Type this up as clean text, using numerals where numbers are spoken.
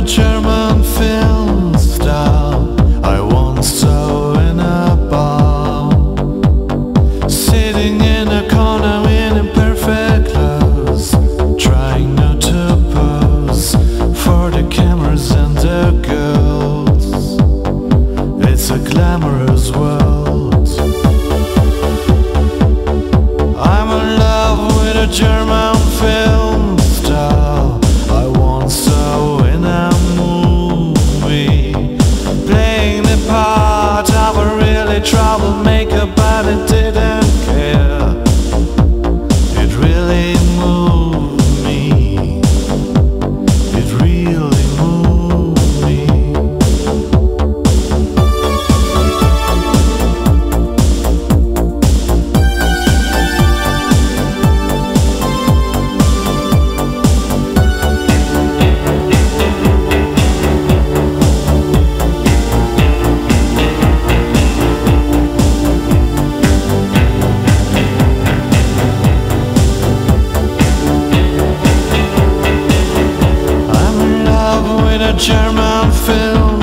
German film star I once saw in a bar, sitting in a corner in imperfect clothes, trying not to pose for the cameras and the girls. It's a glamorous world. I'm in love with a German film star I once saw in a movie, playing the part of a really troublemaker, but it didn't care. It really moved me. It really moved me. I'm in love with a German film